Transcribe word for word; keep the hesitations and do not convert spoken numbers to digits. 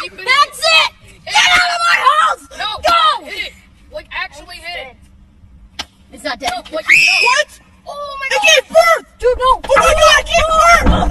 Keep it That's it! Get out of my house! No! Go! Hit it! Like, actually hit it! It's not dead. No, like, no. What? Oh my It god! gave birth! Dude, no! Oh my god, it gave birth!